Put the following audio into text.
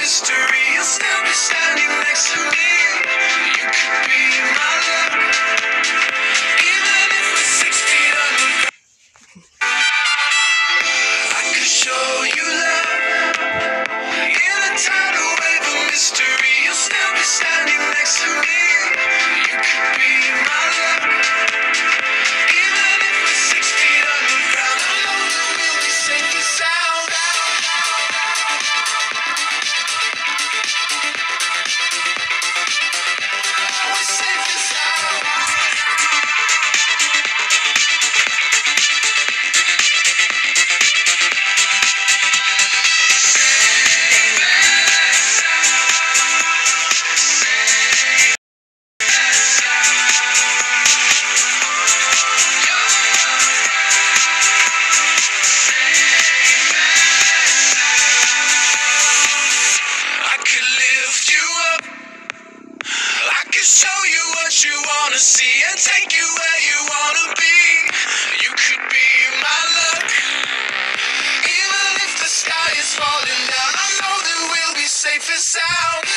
mystery. You'll still be standing next to me. You could be my love, even if we're 6 feet under. I could show you love in a tidal wave of mystery. You'll still be standing next to me. You could be my love, even if we're 6 feet underground. I know that we'll be safe and sound. We're safe and sound. I could lift you up. I could show you what you wanna see and take you where you wanna be. You could be my luck, even if the sky is falling down. I know that we'll be safe and sound.